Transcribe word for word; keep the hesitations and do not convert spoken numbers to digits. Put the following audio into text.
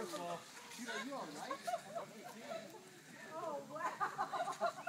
First of all, you know, you all right? Oh, wow.